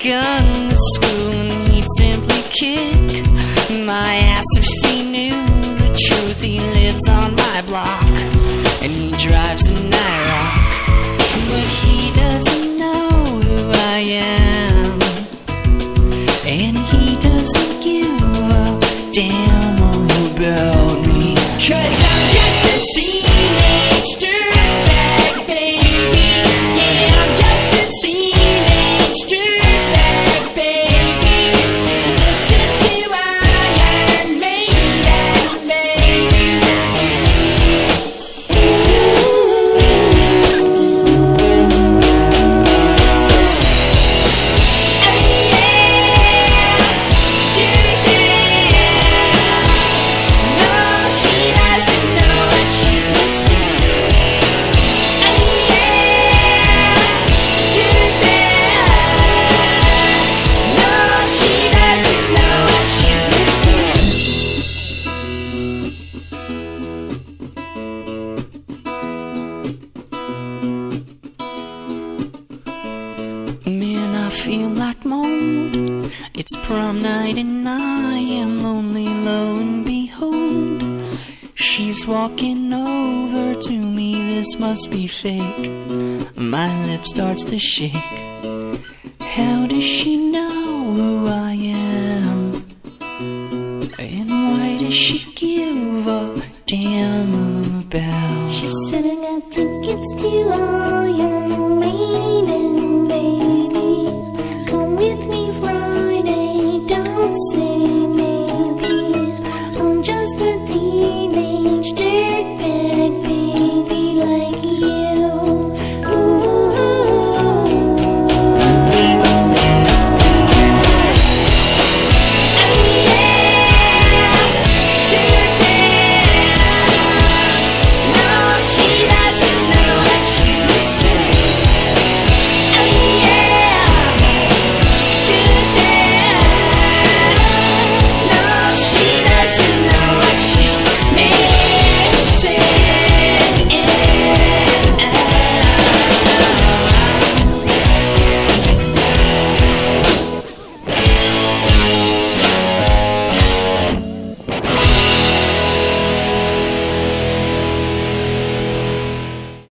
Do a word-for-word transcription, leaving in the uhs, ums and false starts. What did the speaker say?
gun to school and he'd simply kick my ass if he knew the truth. He lives on my block and he drives an IROC, but he doesn't know who I am, and he doesn't give a damn about me, 'cause I'm just a teenage dirtbag, baby. Yeah, I'm just a teenage dirtbag, baby. Listen to Iron Maiden, baby. Man, I feel like mold. It's prom night and I am lonely, lo and behold, she's walking over to me. This must be fake. My lip starts to shake. How does she know who I